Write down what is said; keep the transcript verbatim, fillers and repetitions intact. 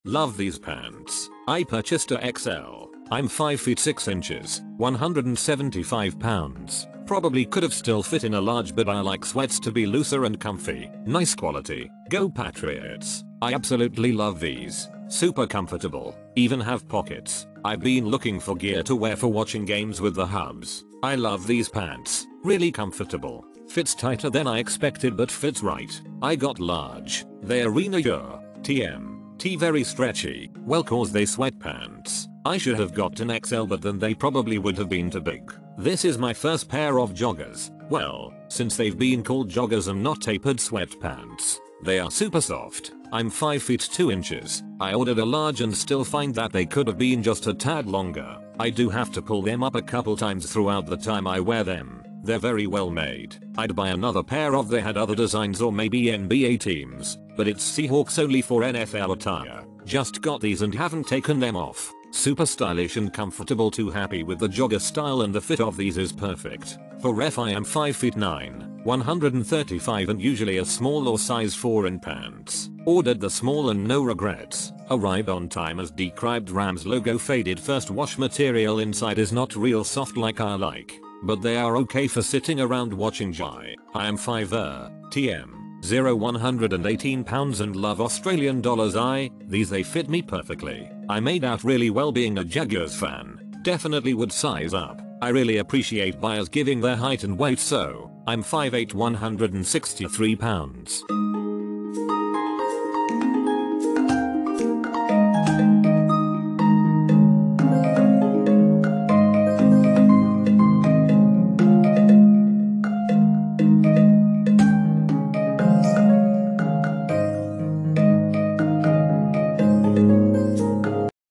Love these pants. I purchased a X L. I'm five feet six inches, one hundred seventy-five pounds. Probably could have still fit in a large, but I like sweats to be looser and comfy. Nice quality. Go Patriots. I absolutely love these. Super comfortable. Even have pockets. I've been looking for gear to wear for watching games with the hubs. I love these pants. Really comfortable. Fits tighter than I expected but fits right. I got large. They arena your T M T very stretchy. Well, cause they sweatpants. I should have got an X L, but then they probably would have been too big. This is my first pair of joggers. Well, since they've been called joggers and not tapered sweatpants. They are super soft. I'm five feet two inches. I ordered a large and still find that they could have been just a tad longer. I do have to pull them up a couple times throughout the time I wear them. They're very well made. I'd buy another pair if they had other designs or maybe N B A teams, but it's Seahawks only for N F L attire. Just got these and haven't taken them off. Super stylish and comfortable, too happy with the jogger style, and the fit of these is perfect. For ref, I am five feet nine, one hundred thirty-five and usually a small or size four in pants. Ordered the small and no regrets. Arrived on time as described. Rams logo faded. First wash material inside is not real soft like I like, but they are okay for sitting around watching Jai. I am five er, T M. zero one hundred eighteen pounds and love Australian dollars. I, these they fit me perfectly. I made out really well being a Jaguars fan. Definitely would size up. I really appreciate buyers giving their height and weight, so I'm five eight, one hundred sixty-three pounds.